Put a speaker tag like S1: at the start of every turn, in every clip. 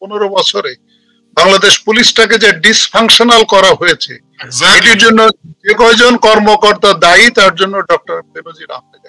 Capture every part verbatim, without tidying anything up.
S1: পনেরো বছরে বাংলাদেশ পুলিশটাকে যে ডিসফাংশনাল করা হয়েছে, এটির জন্য যে কয়জন কর্মকর্তা দায়ী তার জন্য ডক্টর বেনজির আহমেদ।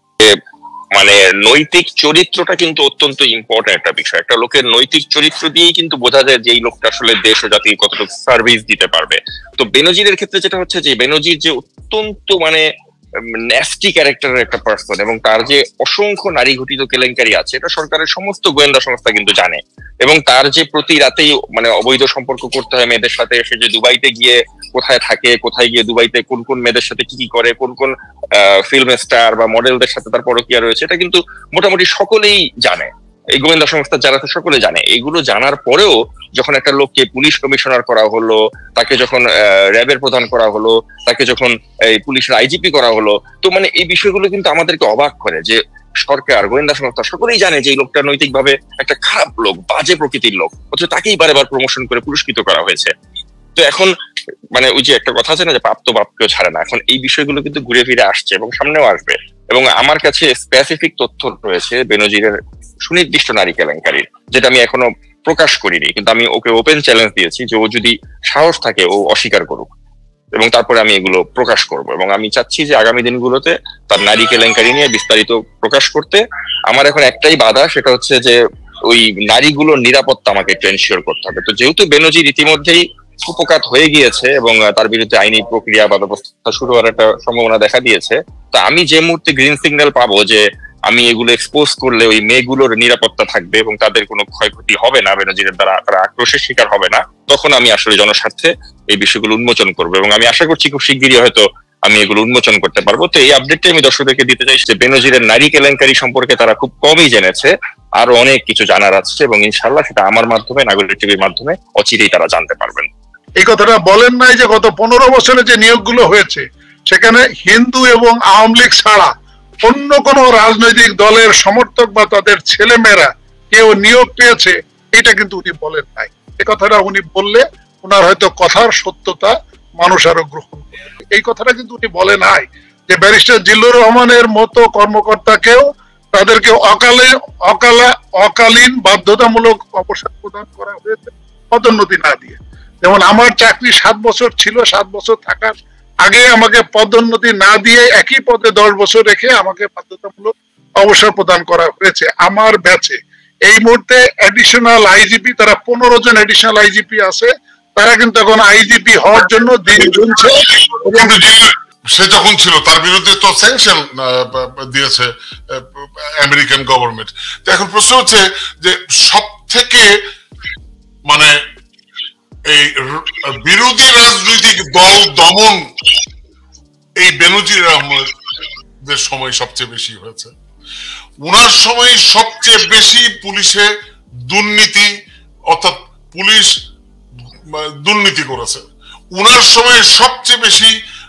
S2: মানে নৈতিক চরিত্রটা কিন্তু অত্যন্ত ইম্পর্টেন্ট একটা বিষয়। একটা লোকের নৈতিক চরিত্র দিয়েই কিন্তু বোঝা যায় যে এই লোকটা আসলে দেশ ও জাতিকে কতটুকু সার্ভিস দিতে পারবে। তো বেনজিরের ক্ষেত্রে যেটা হচ্ছে যে বেনজির যে অত্যন্ত মানে ন্যাস্টি ক্যারেক্টারের একটা পার্সন, এবং তার যে অসংখ্য নারী ঘটিত কেলেঙ্কারি আছে এটা সরকারের সমস্ত গোয়েন্দা সংস্থা কিন্তু জানে। এবং তার যে প্রতি রাতেই মানে অবৈধ সম্পর্ক করতে হয় মেয়েদের সাথে, সে যে দুবাইতে গিয়ে কোথায় থাকে, কোথায় গিয়ে দুবাইতে কোন কোন মেয়েদের সাথে কি কি করে, কোন কোন ফিল্ম স্টার বা মডেলদের সাথে তার পরকীয়া রয়েছে, এটা কিন্তু মোটামুটি সকলেই জানে। এই গোয়েন্দা সংস্থা যারা তো সকলে জানে। এইগুলো জানার পরেও যখন একটা লোককে পুলিশ কমিশনার করা হলো, তাকে যখন র্যাবের প্রধান করা হলো, তাকে যখন এই পুলিশের আইজিপি করা হলো, তো মানে এই বিষয়গুলো কিন্তু আমাদেরকে অবাক করে যে সরকার, গোয়েন্দা সংস্থা সকলেই জানে যে এই লোকটা নৈতিকভাবে একটা খারাপ লোক, বাজে প্রকৃতির লোক, অথচ তাকেই বারে বার প্রমোশন করে পুরস্কৃত করা হয়েছে। তো এখন মানে ওই যে একটা কথা আছে না যে পাপ তো বাপকেও ছাড়ে না, এখন এই বিষয়গুলো কিন্তু ঘুরে ফিরে আসছে এবং সামনেও আসবে। এবং আমার কাছে স্পেসিফিক তথ্য রয়েছে বেনজিরের সুনির্দিষ্ট নারী কেলেঙ্কারির, যেটা আমি এখনো প্রকাশ করিনি, কিন্তু আমি ওকে ওপেন চ্যালেঞ্জ দিয়েছি যে ও যদি সাহস থাকে ও অস্বীকার করুক, এবং তারপরে আমি এগুলো প্রকাশ করব। এবং আমি চাচ্ছি যে আগামী দিনগুলোতে তার নারী কেলেঙ্কারি নিয়ে বিস্তারিত প্রকাশ করতে। আমার এখন একটাই বাধা, সেটা হচ্ছে যে ওই নারীগুলোর নিরাপত্তা আমাকে একটু এনশিওর করতে হবে। তো যেহেতু বেনজির ইতিমধ্যেই কুপকাত হয়ে গিয়েছে এবং তার বিরুদ্ধে আইনি প্রক্রিয়া বা ব্যবস্থা শুরু হওয়ার একটা সম্ভাবনা দেখা দিয়েছে, তো আমি যে মুহূর্তে গ্রিন সিগন্যাল পাবো যে আমি এগুলো এক্সপোজ করলে ওই মেয়েগুলোর নিরাপত্তা থাকবে এবং তাদের কোনো ক্ষয়ক্ষতি হবে না, বেনজিরের দ্বারা তারা আক্রোশের শিকার হবে না, তখন আমি আসলে জনস্বার্থে এই বিষয়গুলো উন্মোচন করবো। এবং আমি আশা করছি খুব শিগগিরই হয়তো আমি এগুলো উন্মোচন করতে পারবো। তো এই আপডেটটা আমি দর্শকদেরকে দিতে চাই যে বেনজিরের নারী কেলেঙ্কারি সম্পর্কে তারা খুব কমই জেনেছে, আরো অনেক কিছু জানার আছে, এবং ইনশাল্লাহ সেটা আমার মাধ্যমে, নাগরিক টিভির মাধ্যমে অচিরেই তারা জানতে পারবেন।
S1: এই কথাটা বলেন নাই যে গত পনেরো বছরে যে নিয়োগগুলো হয়েছে সেখানে হিন্দু এবং আওয়ামী লীগ ছাড়া অন্য কোন রাজনৈতিক দলের সমর্থক বা তাদের ছেলে মেয়েরা কেউ নিয়োগ পেয়েছে, এটা কিন্তু উনি বলেন নাই। এই কথাটা উনি বললে ওনার হয়তো কথার সত্যতা মানুষ আরো গ্রহণ করবে। এই কথাটা কিন্তু উনি বলে নাই যে ব্যারিস্টার জিল্লুর রহমানের মতো কর্মকর্তাকেও তাদেরকে অকালে অকালা অকালীন বাধ্যতামূলক অবসর প্রদান করা হয়েছে পদোন্নতি না দিয়ে। যেমন আমার চাকরি সাত বছর ছিল, সাত বছর থাকার আগে আমাকে পদোন্নতি না দিয়ে একই পদে দশ বছর রেখে আমাকে বাধ্যতামূলক অবসর প্রদান করা হয়েছে আমার ব্যাচে। এই মুহূর্তে অ্যাডিশনাল আইজিপি, তারা পনেরো জন অ্যাডিশনাল আইজিপি আছে, তারা কিন্তু এখন আইজিপি হওয়ার জন্য দিন গুনছে।
S3: সে যখন ছিল তার বিরুদ্ধে তো স্যাংশন দিয়েছে আমেরিকান গভর্নমেন্ট। তো এখন প্রশ্ন হচ্ছে যে সব থেকে মানে এই বিরোধী রাজনৈতিক দল দমন এই বেনজির আহমেদের সময় সবচেয়ে বেশি হয়েছে। উনার সময় সবচেয়ে বেশি পুলিশে দুর্নীতি, অর্থাৎ পুলিশ দুর্নীতি করেছে। উনার সময় সবচেয়ে বেশি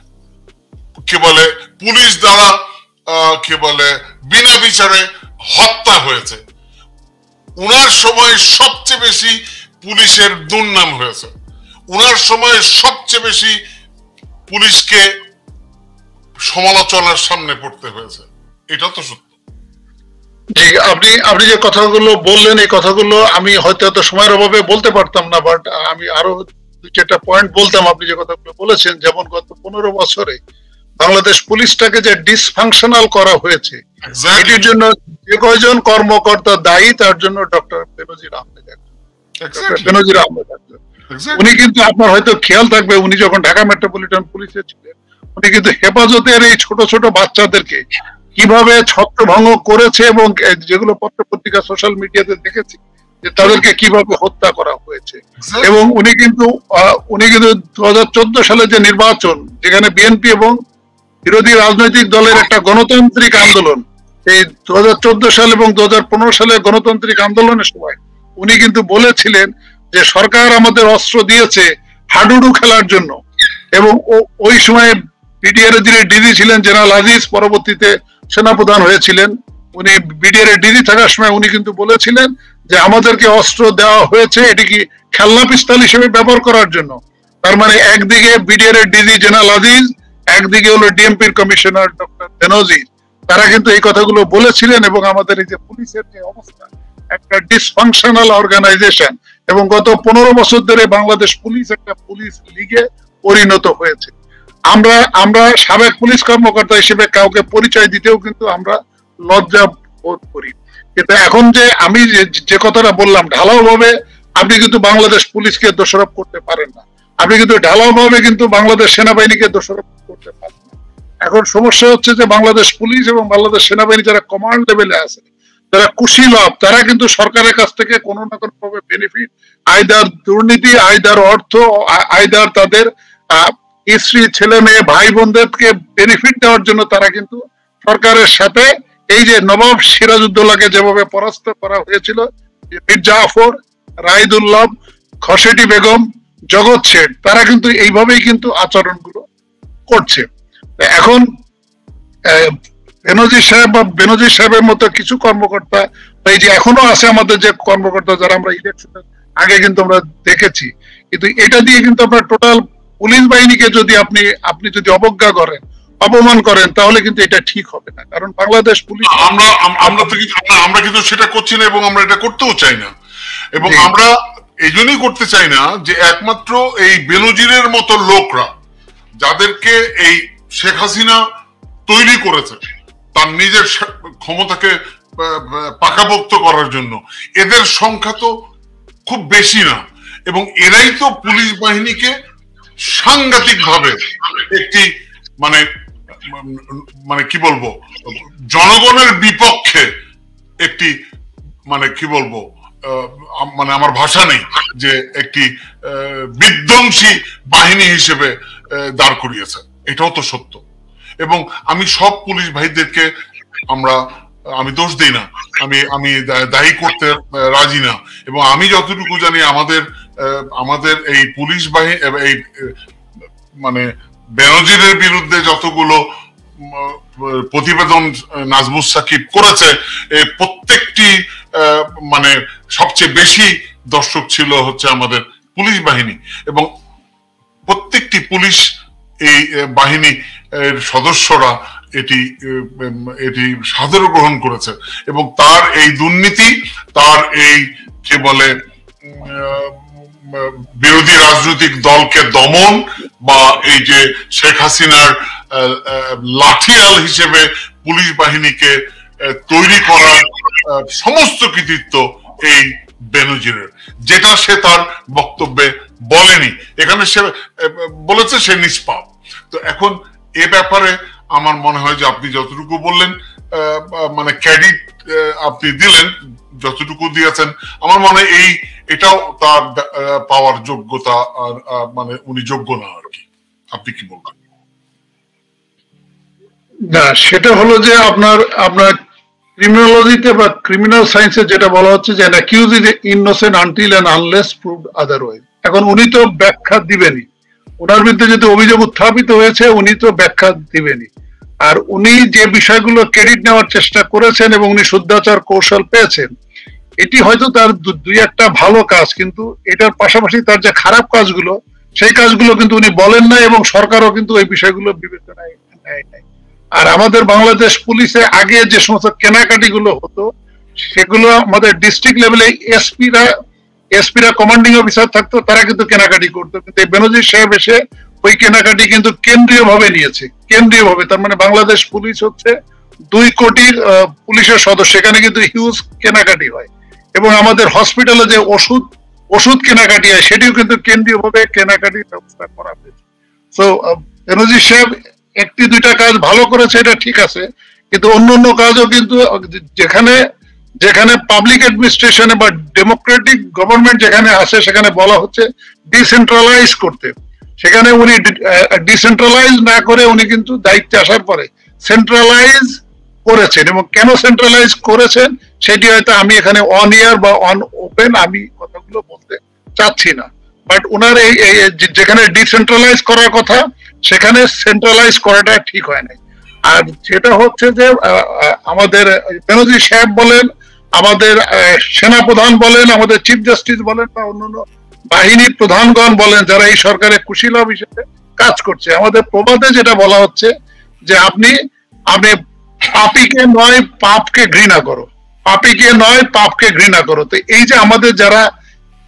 S3: কি বলে পুলিশ দ্বারা কি বলে বিনা বিচারে হত্যা হয়েছে। উনার সময় সবচেয়ে বেশি পুলিশের দুর্নাম হয়েছে। উনার সময় সবচেয়ে বেশি পুলিশকে সমালোচনার সামনে পড়তে হয়েছে। এটা তো সত্য।
S1: জি, আপনি আপনি যে কথাগুলো বললেন এই কথাগুলো আমি হয়তো এত সময়ের অভাবে বলতে পারতাম না, বাট আমি আরো দুই চারটা পয়েন্ট বলতাম। আপনি যে কথাগুলো বলেছেন, যেমন গত পনেরো বছরে বাংলাদেশ পুলিশটাকে যে ডিসফাংশনাল করা হয়েছে, এটির জন্য যে কয়জন কর্মকর্তা দায়ী তার জন্য ডক্টর বেনজির আহমেদ একজন। বেনজির আহমেদ একজন উনি কিন্তু, আপনার হয়তো খেয়াল থাকবে, উনি যখন ঢাকা মেট্রোপলিটন পুলিশে ছিলেন উনি কিন্তু হেফাজতের এই ছোট ছোট বাচ্চাদেরকে কিভাবে ছত্রভঙ্গ করেছে এবং যেগুলো পত্র পত্রিকা সোশ্যাল মিডিয়াতে দেখেছি যে তাদেরকে কিভাবে হত্যা করা হয়েছে। এবং উনি কিন্তু উনি কিন্তু দু হাজার চোদ্দ সালে যে নির্বাচন, যেখানে বিএনপি এবং বিরোধী রাজনৈতিক দলের একটা গণতান্ত্রিক আন্দোলন, এই দু হাজার চোদ্দ সাল এবং দু হাজার পনেরো সালে গণতান্ত্রিক আন্দোলনের সময় উনি কিন্তু বলেছিলেন যে সরকার আমাদের অস্ত্র দিয়েছে হাডুডু খেলার জন্য। এবং ওই সময় বিডিআর এর যিনি ডিজি ছিলেন জেনারেল আজিজ, পরবর্তীতে সেনাপ্রধান হয়েছিলেন, উনি বিডিআর এর ডিজি থাকার সময় উনি কিন্তু বলেছিলেন যে আমাদেরকে অস্ত্র দেওয়া হয়েছে এটি কি খেলনা পিস্তল হিসেবে ব্যবহার করার জন্য। তার মানে একদিকে বিডিআর এর ডিজি জেনারেল আজিজ, একদিকে হলো ডিএমপির কমিশনার ডক্টর বেনজির, তারা কিন্তু এই কথাগুলো বলেছিলেন। এবং আমাদের এই যে পুলিশের যে অবস্থা, একটা ডিসফাংশনাল অর্গানাইজেশন, এবং গত পনেরো বছর ধরে বাংলাদেশ পুলিশ একটা পুলিশ লিগে পরিণত হয়েছে। আমরা আমরা সাবেক পুলিশ কর্মকর্তা হিসেবে কাউকে পরিচয় দিতেও কিন্তু আমরা লজ্জা বোধ করি। কিন্তু এখন যে আমি যে কথাটা বললাম, ঢালাও ভাবে আপনি কিন্তু বাংলাদেশ পুলিশকে দোষারোপ করতে পারেন না, আপনি কিন্তু ঢালাও ভাবে কিন্তু বাংলাদেশ সেনাবাহিনীকে দোষারোপ করতে পারেন না। এখন সমস্যা হচ্ছে যে বাংলাদেশ পুলিশ এবং বাংলাদেশ সেনাবাহিনী যারা কমান্ড লেভেলে আছে, যারা কুশীলভ, তারা কিন্তু সরকারের কাছ থেকে কোনো না কোনো ভাবে বেনিফিট, আইদার দুর্নীতি, আইদার অর্থ, আইদার তাদের স্ত্রী, ছেলে মেয়ে, ভাই বোনদেরকে বেনিফিট দেওয়ার জন্য তারা কিন্তু সরকারের সাথে, এই যে নবাব সিরাজউদ্দৌলাকে যেভাবে পরাস্ত করা হয়েছিল, মীর জাফর, রাইদুল্লাহ, খসেটি বেগম, জগৎ শেঠ, তারা কিন্তু এইভাবেই কিন্তু আচরণগুলো করছে। এখন বেনজির সাহেব বা বেনজির সাহেবের মতো কিছু কর্মকর্তা, এই যে এখনো আছে আমাদের যে কর্মকর্তা যারা আমরা ইলেকশনের আগে কিন্তু আমরা দেখেছি, কিন্তু এটা দিয়ে কিন্তু আপনার টোটাল পুলিশ বাহিনীকে যদি আপনি আপনি যদি অবজ্ঞা করেন, অপমান করেন, তাহলে কিন্তু এটা ঠিক হবে না। কারণ বাংলাদেশ পুলিশ,
S3: আমরা আমরা তো কিন্তু আমরা কিন্তু সেটা করছি না এবং আমরা এটা করতেও চাই না, এবং আমরা এই জন্যই করতে চাই না যে একমাত্র এই বেনজিরের মতো লোকরা, যাদেরকে এই শেখ হাসিনা তৈরি করেছে তার নিজের ক্ষমতাকে পাকাপোক্ত করার জন্য, এদের সংখ্যা তো খুব বেশি না, এবং এরাই তো পুলিশ বাহিনীকে সাংঘাতিক ভাবে একটি মানে মানে কি বলবো জনগণের বিপক্ষে একটি মানে কি বলবো মানে আমার ভাষা নেই যে একটি বিধ্বংসী বাহিনী হিসেবে দাঁড় করিয়েছে। এটাও তো সত্য, এবং আমি সব পুলিশ ভাইদেরকে আমরা আমি দোষ দিই না, আমি আমি দায়ী করতে রাজি না, এবং আমি যতটুকু জানি আমাদের আমাদের এই পুলিশ বাহিনী এই মানে বেনজিরের বিরুদ্ধে যতগুলো প্রতিবেদন নাজমুস সাকিব করেছে, প্রত্যেকটি মানে সবচেয়ে বেশি দর্শক ছিল হচ্ছে আমাদের পুলিশ বাহিনী, এবং প্রত্যেকটি পুলিশ এই বাহিনী এর সদস্যরা এটি এটি সাদরে গ্রহণ করেছে, এবং তার এই দুর্নীতি, তার এই কে বলে বিরোধী রাজনৈতিক দলকে দমন, বা এই যে শেখ হাসিনার লাঠিয়াল হিসেবে পুলিশ বাহিনীকে তৈরি করার সমস্ত কৃতিত্ব এই বেনজিরের, যেটা সে তার বক্তব্যে বলেনি। এখানে সে বলেছে সে নিষ্পাপ। তো এখন এ ব্যাপারে আমার মনে হয় যে আপনি যতটুকু বললেন মানে ক্রেডিট আপনি দিলেন, যতটুকু দিয়েছেন, আমার মনে হয় এই এটাও তার পাওয়ার যোগ্যতা মানে উনি যোগ্য না আর কি। আপনি কি বলবেন?
S1: না, সেটা হলো যে আপনার আপনার ক্রিমিনোলজিতে বা ক্রিমিনাল সায়েন্সে যেটা বলা হচ্ছে যে an accused is innocent until and unless proved otherwise। এখন উনি তো ব্যাখ্যা দিবেনই, ওনার বিরুদ্ধে যদি অভিযোগ উত্থাপিত হয়েছে উনি তো ব্যাখ্যা দিবেনই। আর উনি যে বিষয়গুলো ক্রেডিট নেওয়ার চেষ্টা করেছেন এবং উনি শুদ্ধাচার কৌশল পেয়েছেন, এটি হয়তো তার দুই একটা ভালো কাজ, কিন্তু এটার পাশাপাশি তার যে খারাপ কাজগুলো, সেই কাজগুলো কিন্তু উনি বলেন না, এবং সরকারও কিন্তু এই বিষয়গুলো বিবেচনায় নেয় নাই। আর আমাদের বাংলাদেশ পুলিশে আগে যে সমস্ত কেনাকাটি গুলো হতো, সেগুলো আমাদের ডিস্ট্রিক্ট লেভেলে এসপিরা এসপিরা কমান্ডিং অফিসার থাকতো, তারা কিন্তু কেনাকাটি করতো, কিন্তু বেনজির সাহেব এসে ওই কেনাকাটি কিন্তু কেন্দ্রীয় ভাবে নিয়েছে, কেন্দ্রীয় ভাবে। তার মানে বাংলাদেশ পুলিশ হচ্ছে দুই কোটি পুলিশের সদস্য, সেখানে কিন্তু হিউজ কেনাকাটি হয়, এবং আমাদের হসপিটালে যে ওষুধ ওষুধ কেনাকাটি হয় সেটিও কিন্তু কেন্দ্রীয় ভাবে কেনাকাটির ব্যবস্থা করা হয়েছে। তো বেনজির সাহেব একটি দুইটা কাজ ভালো করেছে, এটা ঠিক আছে, কিন্তু অন্য অন্য কাজও কিন্তু যেখানে যেখানে পাবলিক অ্যাডমিনিস্ট্রেশনে বা ডেমোক্রেটিক গভর্নমেন্ট যেখানে আছে সেখানে বলা হচ্ছে ডিসেন্ট্রালাইজ করতে, সেখানে উনি ডিসেন্ট্রালাইজ না করে উনি কিন্তু দায়িত্বে আসার পরে সেন্ট্রালাইজ করেছেন, এবং কেন সেন্ট্রালাইজ করেছেন সেটি হয়তো আমি এখানে অন ইয়ার বা অন ওপেন আমি কথাগুলো বলতে চাচ্ছি না, বাট ওনার এই যেখানে ডিসেন্ট্রালাইজ করার কথা সেখানে সেন্ট্রালাইজ করাটা ঠিক হয় নাই। আর যেটা হচ্ছে যে আমাদের বেনজির সাহেব বলেন, আমাদের সেনাপ্রধান বলেন, আমাদের চিফ জাস্টিস বলেন, বা অন্যান্য বাহিনী প্রধানগণ বলেন, যারা এই সরকারের কুশীলভ হিসেবে কাজ করছে, আমাদের প্রবাদে যেটা বলা হচ্ছে যে আপনি আপনি পাপীকে নয় পাপকে ঘৃণা করো, পাপীকে নয় পাপকে ঘৃণা করো। তো এই যে আমাদের যারা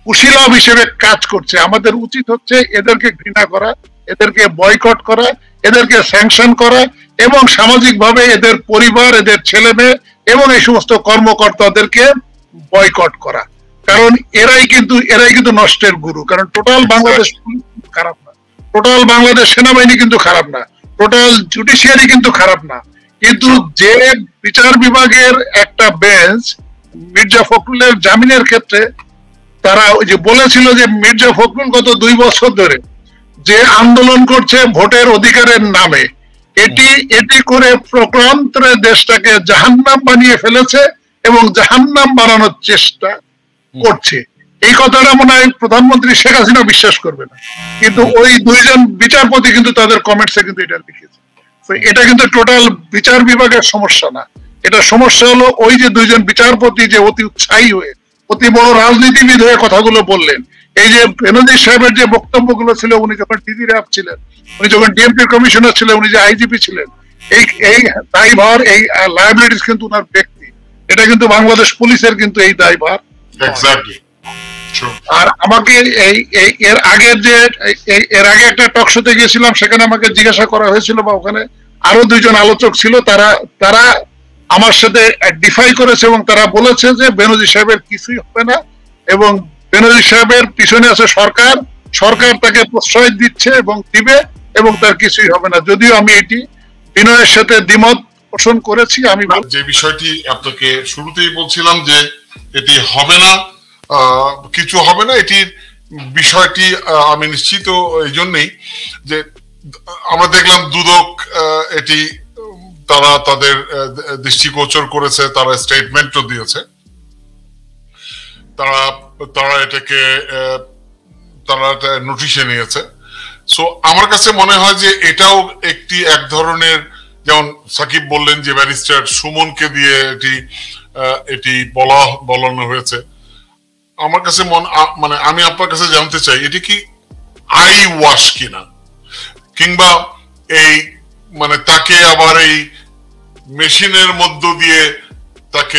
S1: কুশীলব হিসেবে কাজ করছে। আমাদের উচিত হচ্ছে এদেরকে ঘৃণা করা, এদেরকে বয়কট করা, এদেরকে স্যাংশন করা এবং সামাজিকভাবে এদের পরিবার, এদের ছেলে মেয়ে এবং এই সমস্ত কর্মকর্তাদেরকে বয়কট করা। কারণ এরাই কিন্তু এরাই কিন্তু নষ্টের গুরু। কারণ টোটাল বাংলাদেশ খারাপ না, টোটাল বাংলাদেশ সেনাবাহিনী কিন্তু খারাপ না, টোটাল জুডিশিয়ারি কিন্তু খারাপ না, কিন্তু যে বিচার বিভাগের একটা বেঞ্চ মির্জা ফখরুলের জামিনের ক্ষেত্রে তারা ওই যে বলেছিল যে মির্জা ফখরুল গত দুই বছর ধরে যে আন্দোলন করছে ভোটের অধিকারের নামে, এটি এটি করে প্রকারান্তরে দেশটাকে জাহান্নাম বানিয়ে ফেলেছে এবং জাহান্নাম বানানোর চেষ্টা করছে। এই কথাটা মনে হয় প্রধানমন্ত্রী শেখ হাসিনা বিশ্বাস করবে না, কিন্তু ওই দুইজন বিচারপতি কিন্তু তাদের কমেন্টসে কিন্তু এটা লিখেছে। এটা কিন্তু টোটাল বিচার বিভাগের সমস্যা না, এটা সমস্যা হলো ওই যে দুইজন বিচারপতি যে অতি উৎসাহী হয়ে অতি বড় রাজনীতিবিদ হয়ে কথাগুলো বললেন। এই যে বেনজির সাহেবের যে বক্তব্যগুলো ছিল, উনি যখন ডিজি র্যাব ছিলেন, উনি যখন ডিএমপি কমিশনার ছিলেন, উনি যে আইজিপি ছিলেন, এই এই দায়ভার এই লায়াবিলিটিস কিন্তু ওনার ব্যক্তি, এটা কিন্তু বাংলাদেশ পুলিশের কিন্তু এই দায়ভার। আর আমাকে এই এর আগের যে এর আগে একটা টক শোতে গিয়েছিলাম, সেখানে আমাকে জিজ্ঞাসা করা হয়েছিল বা ওখানে আরো দুইজন আলোচক ছিল, তারা তারা আমার সাথে ডিফাই করেছে এবং তারা বলেছে যে বেনজির সাহেবের কিছুই হবে না এবং বেনজির সাহেবের পিছনে আছে সরকার, সরকার তাকে প্রশ্রয় দিচ্ছে এবং দিবে এবং তার কিছুই হবে না। যদিও আমি এটি বিনয়ের সাথে দ্বিমত পোষণ করেছি। আমি
S3: যে বিষয়টি আপনাকে শুরুতেই বলছিলাম যে এটি হবে না, কিছু হবে না, এটির বিষয়টি আমি নিশ্চিত এই জন্যই যে আমরা দেখলাম দুদক এটি তারা তাদের দৃষ্টিগোচর করেছে, তারা স্টেটমেন্টও দিয়েছে, তারা তারা এটাকে তারা নোটিশে নিয়েছে। সো আমার কাছে মনে হয় যে এটাও একটি এক ধরনের, যেমন সাকিব বললেন যে ব্যারিস্টার সুমনকে দিয়ে এটি এটি বলা বলানো হয়েছে। আমার কাছে মানে আমি আপনার কাছে জানতে চাই এটি কি আই ওয়াশ কিনা, কিংবা এই মানে তাকে আবার এই মেশিনের মধ্য দিয়ে তাকে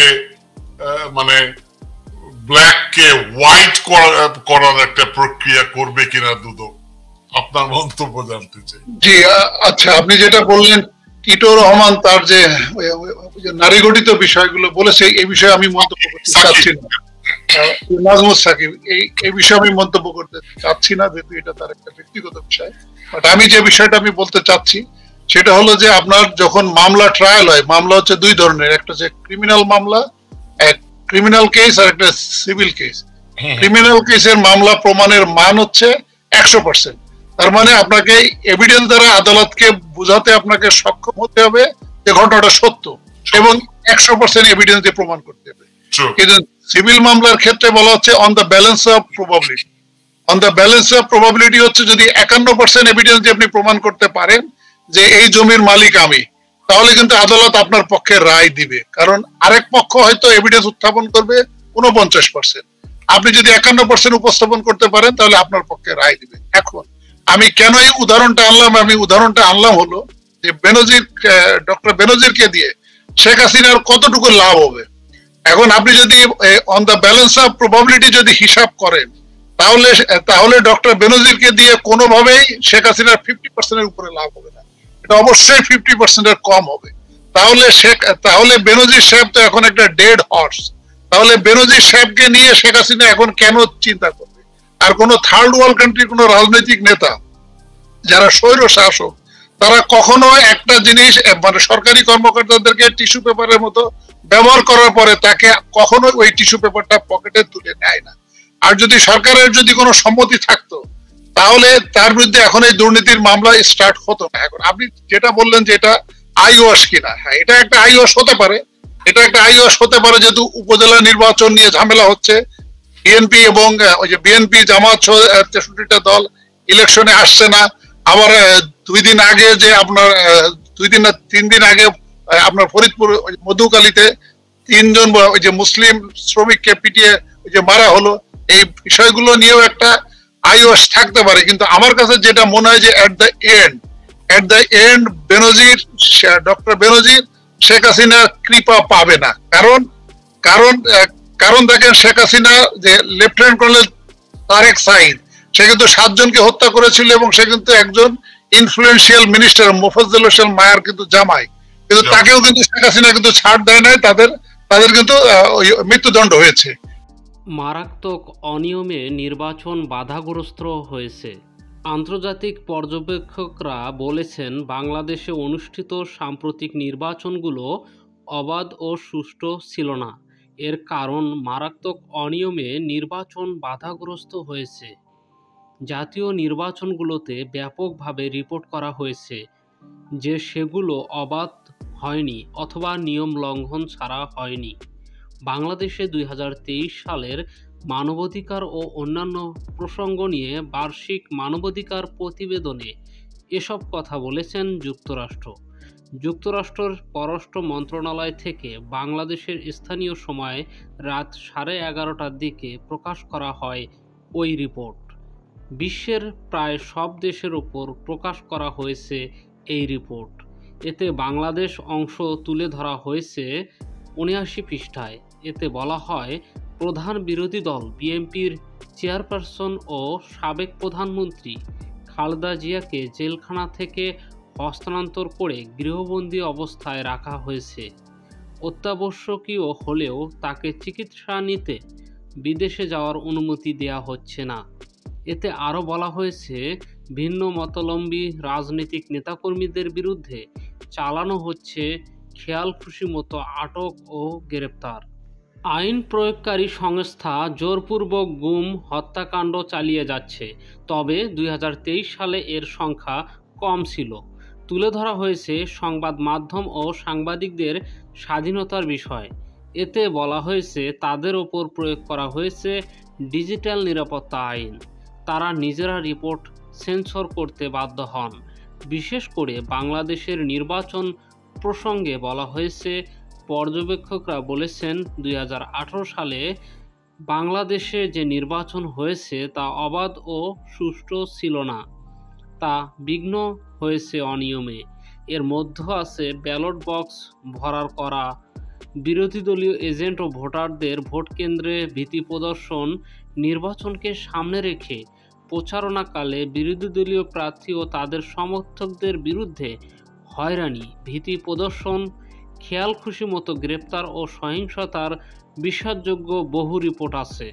S3: মানে ব্ল্যাক কে হোয়াইট করার একটা প্রক্রিয়া করবে কিনা দুদক, আপনার মন্তব্য জানতে চাই।
S1: জি আচ্ছা, আপনি যেটা বললেন টিটো রহমান তার যে নারী গঠিত বিষয়গুলো বলেছে, এই বিষয়ে আমি মন্তব্য করতে চাচ্ছি না। নাজমুস সাকিব, এই এই বিষয়ে আমি মন্তব্য করতে চাচ্ছি না, যেহেতু এটা তার একটা ব্যক্তিগত বিষয়। বাট আমি যে বিষয়টা আমি বলতে চাচ্ছি সেটা হলো যে আপনার যখন মামলা ট্রায়াল হয়, মামলা হচ্ছে দুই ধরনের, একটা হচ্ছে ক্রিমিনাল মামলা, এক ক্রিমিনাল কেস আর একটা সিভিল কেস। ক্রিমিনাল কেসের মামলা প্রমাণের মান হচ্ছে একশো পার্সেন্ট, তার মানে আপনাকে এভিডেন্স দ্বারা আদালতকে বোঝাতে আপনাকে সক্ষম হতে হবে যে ঘটনাটা সত্য এবং একশো পার্সেন্ট এভিডেন্স দিয়ে প্রমাণ করতে হবে। কিন্তু সিভিল মামলার ক্ষেত্রে বলা হচ্ছে on the balance of probability. On the balance of probability হচ্ছে যদি একান্ন পার্সেন্ট এভিডেন্স দিয়ে আপনি প্রমাণ করতে পারেন যে এই জমির মালিক আমি, তাহলে কিন্তু আদালত আপনার পক্ষে রায় দিবে। কারণ আরেক পক্ষ হয়তো এভিডেন্স উত্থাপন করবে উনপঞ্চাশ পার্সেন্ট, আপনি যদি একান্ন পার্সেন্ট উপস্থাপন করতে পারেন তাহলে আপনার পক্ষে রায় দিবে। এখন আমি কেন এই উদাহরণটা আনলাম, আমি উদাহরণটা আনলাম হলো যে বেনজির ডক্টর বেনজিরকে দিয়ে শেখ হাসিনার কতটুকু লাভ হবে। এখন আপনি যদি on the balance of probability যদি হিসাব করেন, তাহলে তাহলে ডক্টর বেনজিরকে দিয়ে কোনোভাবেই শেখ হাসিনার ফিফটি পার্সেন্টের উপরে লাভ হবে না, এটা অবশ্যই ফিফটি পার্সেন্টের কম হবে। তাহলে শেখ তাহলে বেনজির সাহেব তো এখন একটা ডেড হর্স। তাহলে বেনজির সাহেবকে নিয়ে শেখ হাসিনা এখন কেন চিন্তা করবে? আর কোন থার্ড ওয়ার্ল্ড কান্ট্রির কোন রাজনৈতিক নেতা যারা স্বৈর শাসক, তারা কখনো একটা জিনিস মানে সরকারি কর্মকর্তাদেরকে টিস্যু পেপারের মতো ব্যবহার করার পরে তাকে কখনো ওই টিস্যু পেপারটা পকেটে তুলে নেয় না। আর যদি সরকারের যদি কোনো সম্মতি থাকতো তাহলে তার বিরুদ্ধে এখন এই দুর্নীতির মামলা স্টার্ট হতো না। এখন আপনি যেটা বললেন যে এটা আই ওয়াশ কিনা, হ্যাঁ এটা একটা আই ওয়াশ হতে পারে, এটা একটা আই ওয়াশ হতে পারে যেহেতু উপজেলা নির্বাচন নিয়ে ঝামেলা হচ্ছে, বিএনপি এবং ওই যে বিএনপি জামাত তেষট্টিটা দল ইলেকশনে আসছে না। আবার দুই দিন আগে যে আপনার দুই দিন না তিন দিন আগে আপনার ফরিদপুর মধুকালীতে তিনজন ওই যে মুসলিম শ্রমিককে পিটিয়ে ওই যে মারা হলো, এই বিষয়গুলো নিয়েও একটা আইওয়াস থাকতে পারে। কিন্তু আমার কাছে যেটা মনে হয় যে at the end at the end Benazir doctor Benazir Sheikh হাসিনার কৃপা পাবে না। কারণ কারণ কারণ দেখেন শেখ হাসিনা যে লেফটেন্যান্ট কর্নেল তারেক সাঈদ, সে কিন্তু সাতজনকে হত্যা করেছিল এবং সে কিন্তু একজন ইনফ্লুয়েন্সিয়াল মিনিস্টার মোফাজ্জল হোসেন মায়ার কিন্তু জামাই, কিন্তু তাকেও কিন্তু শেখ হাসিনা কিন্তু ছাড় দেয় নাই, তাদের তাদের কিন্তু মৃত্যুদণ্ড হয়েছে।
S4: মারাত্মক অনিয়মে নির্বাচন বাধাগ্রস্ত হয়েছে। আন্তর্জাতিক পর্যবেক্ষকরা বলেছেন বাংলাদেশে অনুষ্ঠিত সাম্প্রতিক নির্বাচনগুলো অবাধ ও সুষ্ঠু ছিল না। এর কারণ মারাত্মক অনিয়মে নির্বাচন বাধাগ্রস্ত হয়েছে। জাতীয় নির্বাচনগুলোতে ব্যাপকভাবে রিপোর্ট করা হয়েছে যে সেগুলো অবাধ হয়নি অথবা নিয়ম লঙ্ঘন ছাড়া হয়নি। বাংলাদেশে দুই হাজার তেইশ সালের মানবাধিকার ও অন্যান্য প্রসঙ্গ নিয়ে বার্ষিক মানবাধিকার প্রতিবেদনে এসব কথা বলেছেন যুক্তরাষ্ট্র। যুক্তরাষ্ট্রের পররাষ্ট্র মন্ত্রণালয় থেকে বাংলাদেশের স্থানীয় সময় রাত সাড়ে এগারোটার দিকে প্রকাশ করা হয় ওই রিপোর্ট। বিশ্বের প্রায় সব দেশের ওপর প্রকাশ করা হয়েছে এই রিপোর্ট। এতে বাংলাদেশ অংশ তুলে ধরা হয়েছে উনআশি পৃষ্ঠায়। এতে বলা হয়, প্রধান বিরোধী দল বিএনপির চেয়ারপারসন ও সাবেক প্রধানমন্ত্রী খালেদা জিয়াকে জেলখানা থেকে হস্তান্তর করে গৃহবন্দী অবস্থায় রাখা হয়েছে। অত্যাবশ্যকীয় হলেও তাকে চিকিৎসা নিতে বিদেশে যাওয়ার অনুমতি দেওয়া হচ্ছে না। এতে আরও বলা হয়েছে, ভিন্ন মতাবলম্বী রাজনৈতিক নেতাকর্মীদের বিরুদ্ধে চালানো হচ্ছে খেয়াল খুশি মতো আটক ও গ্রেপ্তার। আইন প্রয়োগকারী সংস্থা জোরপূর্বক গুম হত্যাকাণ্ড চালিয়ে যাচ্ছে, তবে দুই হাজার তেইশ সালে এর সংখ্যা কম ছিল। তুলে ধরা হয়েছে সংবাদ মাধ্যম ও সাংবাদিকদের স্বাধীনতার বিষয়। এতে বলা হয়েছে তাদের ওপর প্রয়োগ করা হয়েছে ডিজিটাল নিরাপত্তা আইন। তারা নিজেরা রিপোর্ট সেন্সর করতে বাধ্য হন। বিশেষ করে বাংলাদেশের নির্বাচন প্রসঙ্গে বলা হয়েছে, পর্যবেক্ষকরা বলেছেন দুই হাজার আঠারো সালে বাংলাদেশে যে নির্বাচন হয়েছে তা অবাধ ও সুষ্ঠু ছিল না, তা বিঘ্ন হয়েছে অনিয়মে। এর মধ্যে আছে ব্যালট বক্স ভরার করা, বিরোধী দলীয় এজেন্ট ও ভোটারদের ভোট কেন্দ্রে ভীতি প্রদর্শন, নির্বাচনকে সামনে রেখে প্রচারণাকালে বিরোধী দলীয় প্রার্থী ও তাদের সমর্থকদের বিরুদ্ধে হয়রানি, ভীতি প্রদর্শন, খেয়াল খুশি মতো গ্রেপ্তার ও সহিংসতার বিশ্বাসযোগ্য বহু রিপোর্ট আছে।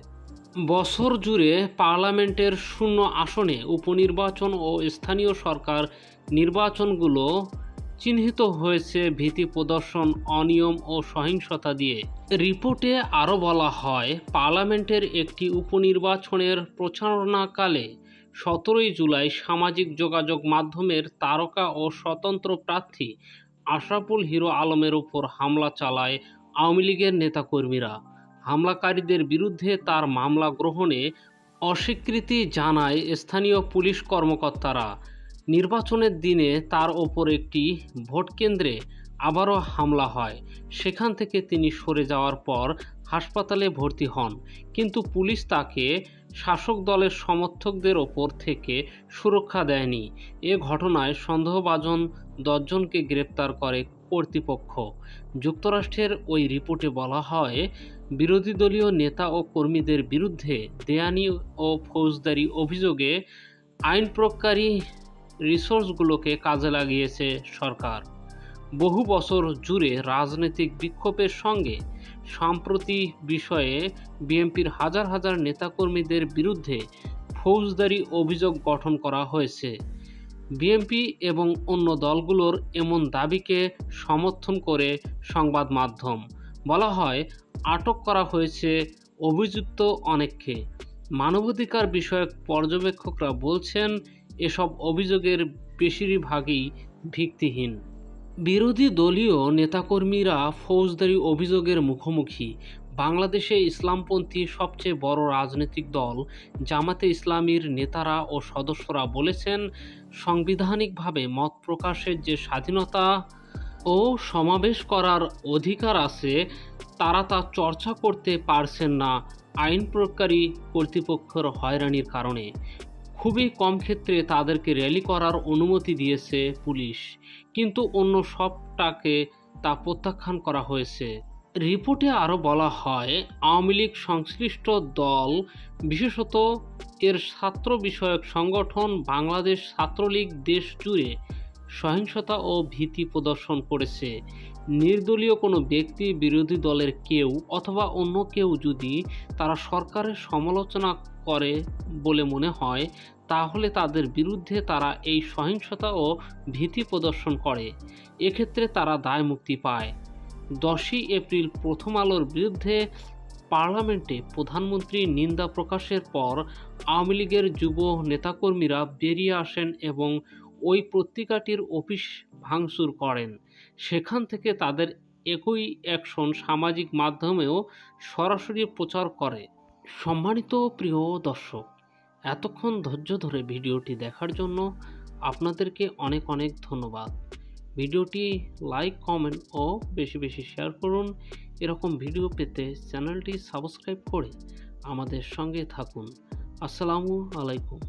S4: বছর জুড়ে পার্লামেন্টের শূন্য আসনে উপনির্বাচন ও স্থানীয় সরকার নির্বাচনগুলো চিহ্নিত হয়েছে ভীতি প্রদর্শন, অনিয়ম ও সহিংসতা দিয়ে। রিপোর্টে আরও বলা হয়, পার্লামেন্টের একটি উপনির্বাচনের প্রচারণাকালে সতেরোই জুলাই সামাজিক যোগাযোগ মাধ্যমের তারকা ও স্বতন্ত্র প্রার্থী আশরাফুল হিরো আলমের উপর হামলা চালায় আওয়ামী লীগের নেতাকর্মীরা। হামলাকারীদের বিরুদ্ধে তার মামলা গ্রহণে অস্বীকৃতি জানায় স্থানীয় পুলিশ কর্মকর্তারা। নির্বাচনের দিনে তার ওপর একটি ভোটকেন্দ্রে আবারও হামলা হয়। সেখান থেকে তিনি সরে যাওয়ার পর হাসপাতালে ভর্তি হন, কিন্তু পুলিশ তাকে শাসক দলের সমর্থকদের ওপর থেকে সুরক্ষা দেয়নি। এ ঘটনায় সন্দেহভাজন দশজনকে গ্রেপ্তার করে কর্তৃপক্ষ। যুক্তরাষ্ট্রের ওই রিপোর্টে বলা হয়, বিরোধী দলীয় নেতা ও কর্মীদের বিরুদ্ধে দেয়ানি ও ফৌজদারি অভিযোগে আইন প্রয়োগকারী রিসোর্সগুলোকে কাজে লাগিয়েছে সরকার। বহু বছর জুড়ে রাজনৈতিক বিক্ষোভের সঙ্গে সাম্প্রতি বিষয়ে বিএনপির হাজার হাজার নেতাকর্মীদের বিরুদ্ধে ফৌজদারি অভিযোগ গঠন করা হয়েছে। বিএনপি এবং অন্য দলগুলোর এমন দাবিকে সমর্থন করে সংবাদ মাধ্যম। বলা হয়, আটক করা হয়েছে অভিযুক্ত অনেককে। মানবাধিকার বিষয়ক পর্যবেক্ষকরা বলছেন, এসব অভিযোগের বেশিরভাগই ভিত্তিহীন। বিরোধী দলীয় নেতাকর্মীরা ফৌজদারি অভিযোগের মুখোমুখি। বাংলাদেশে ইসলামপন্থী সবচেয়ে বড় রাজনৈতিক দল জামাতে ইসলামীর নেতারা ও সদস্যরা বলেছেন, সাংবিধানিকভাবে মত প্রকাশের যে স্বাধীনতা ও সমাবেশ করার অধিকার আছে, তারা তা চর্চা করতে পারছেন না আইন প্রয়োগকারী কর্তৃপক্ষের হয়রানির কারণে। খুবই কম ক্ষেত্রে তাদেরকে র্যালি করার অনুমতি দিয়েছে পুলিশ, কিন্তু অন্য সবটাকে তা প্রত্যাখ্যান করা হয়েছে। রিপোর্টে আরও বলা হয়, আওয়ামী লীগ সংশ্লিষ্ট দল, বিশেষত এর ছাত্র বিষয়ক সংগঠন বাংলাদেশ ছাত্রলীগ দেশ জুড়ে সহিংসতা ও ভীতি প্রদর্শন করেছে। নির্দলীয় কোনো ব্যক্তি, বিরোধী দলের কেউ অথবা অন্য কেউ যদি তারা সরকারের সমালোচনা করে বলে মনে হয়, তাহলে তাদের বিরুদ্ধে তারা এই সহিংসতা ও ভীতি প্রদর্শন করে। এক্ষেত্রে তারা দায় মুক্তি পায়। দশই এপ্রিল প্রথম আলোর বিরুদ্ধে পার্লামেন্টে প্রধানমন্ত্রীর নিন্দা প্রকাশের পর আওয়ামী লীগের যুব নেতাকর্মীরা বেরিয়ে আসেন এবং ওই পত্রিকাটির অফিস ভাঙচুর করেন। সেখান থেকে তাদের একই অ্যাকশন সামাজিক মাধ্যমেও সরাসরি প্রচার করে। সম্মানিত প্রিয় দর্শক, এতক্ষণ ধৈর্য ধরে ভিডিওটি দেখার জন্য আপনাদেরকে অনেক অনেক ধন্যবাদ। ভিডিওটি লাইক, কমেন্ট ও বেশি বেশি শেয়ার করুন। এরকম ভিডিও পেতে চ্যানেলটি সাবস্ক্রাইব করে আমাদের সঙ্গে থাকুন। আসসালামু আলাইকুম।